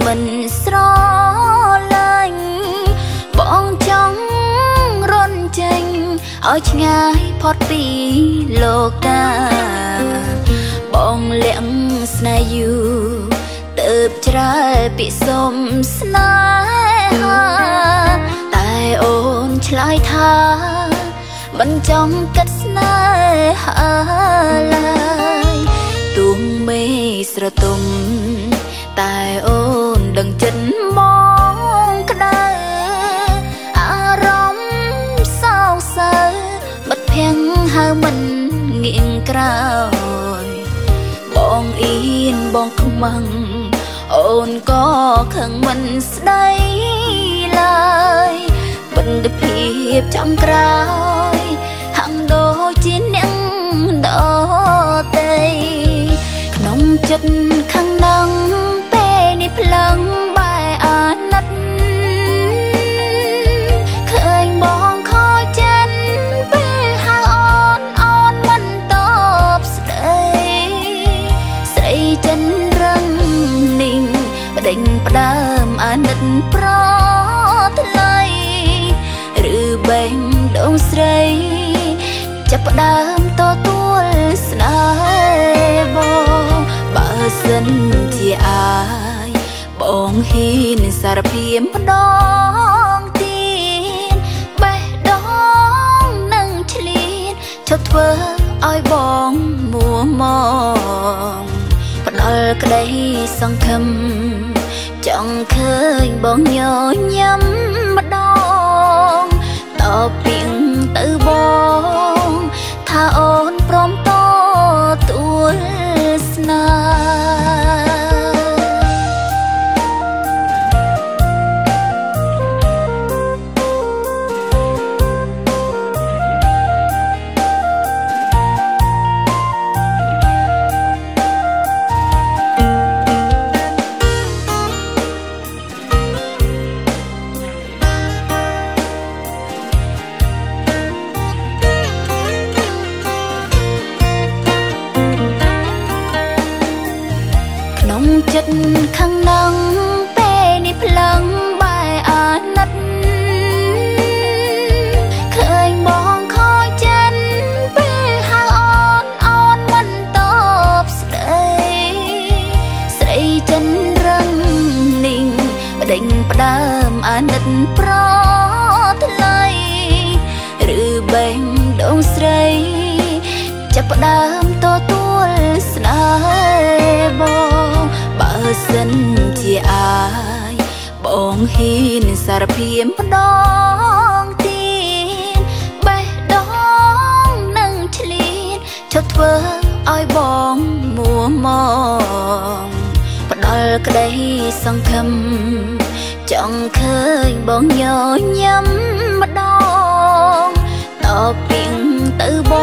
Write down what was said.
មិនស្រឡាញ់បងចង់រន់ចេញឲ្យឆ្ងាយផុតពីលោកាបងលាក់ស្នេហ៍យូរទើបច្រើពីសុំស្នេហាតែអូនឆ្លើយថាមិនចង់កាត់ស្នេហាឡើយទូងមេស្រទុំតែអូនដឹងចិត្តមកក្តៅអារម្មណ៍សោកសៅបិទភាំងហៅមិនងាកក្រោយបងអៀនបងខ្មាំងអូនក៏ខឹងមិនស្ដីឡើយបន្ទភាពចង់ក្រោយហាំងដូចជាអ្នកដតីក្នុងចិត្តខាងនឹងពេលនេះផ្លឹងបែអាណិតឃើញបងខូចចិត្តពេលហៅអូនមិនតបស្ដីស្រីចិនរឹងនិងបដិញផ្ដើមអាណិតប្រថ្លៃឬបេះដូងស្រីចាប់ផ្ដើមទទួលស្នេហ៍បងបើសិនជាអាយបងហ៊ានសារភាពម្ដងទៀតបេះដូងនឹងឆ្លៀនឈប់ធ្វើឲ្យបងមួមងផ្ដល់ក្តីសង្ឃឹមចង់ឃើញបងញញឹមម្ដងតពីងទៅបងថាអូនព្រមទទួលស្នេហ៍ចិត្តខាងនឹងពេលនេះផ្លឹងបែអាណិតឃើញបងខូចចិត្តពេលហៅអូនមិនតបស្ដីស្រីចិនរឹងនិងបដិញផ្ដើមអាណិតប្រថ្លៃឬបេះដូងស្រីចាប់ផ្ដើមទទួលស្នេហ៍បងបើសិនជាអាយបងហ៊ានសារភាពម្ដងទៀតបេះដូងនឹងឆ្លៀនឈប់ធ្វើឲ្យបងមួមងផ្ដល់ក្តីសង្ឃឹមចង់ឃើញបងញញឹមម្ដងតពីងទៅប